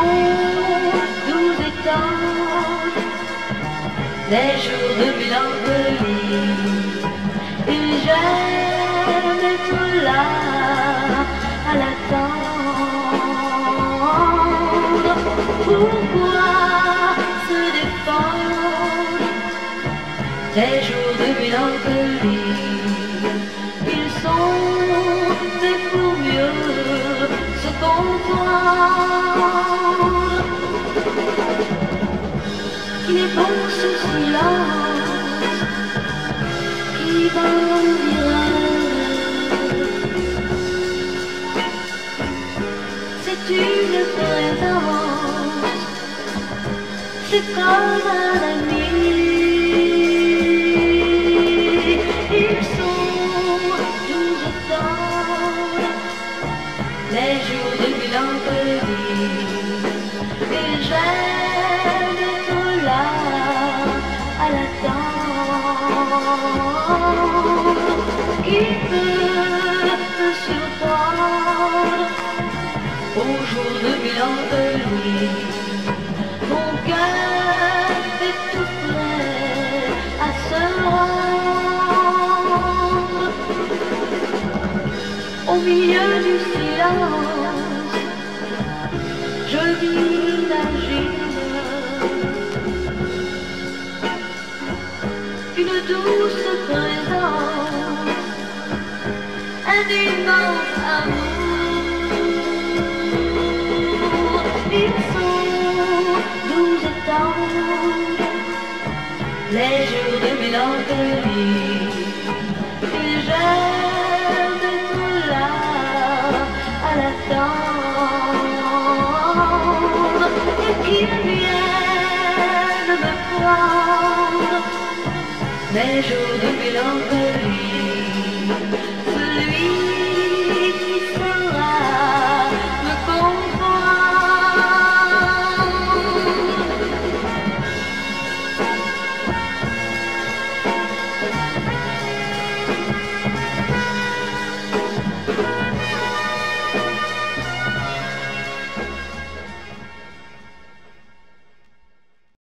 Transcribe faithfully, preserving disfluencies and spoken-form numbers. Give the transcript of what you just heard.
doux et tendres, les jours de mélancolie. Et j'aime être là à l'attendre. Pourquoi se défendre des jours de mélancolie? Ils sont faits pour mieux se comprendre. Il est bon ce silence qui va en dire. C'est une présence, c'est comme un ami. Ils sont doux et tendres, les jours de mélancolie. Et j'aime être là à l'attendre. Qui peut me surprendre au jour de mélancolie? Mon cœur est tout prêt à se rendre. Au milieu du silence, je m'imagine une douce présence, un immense amour. Ils sont doux et tendres, les jours de mélancolie. Et j'aime être là à l'attendre. Et qu'ils viennent me prendre, les jours de mélancolie.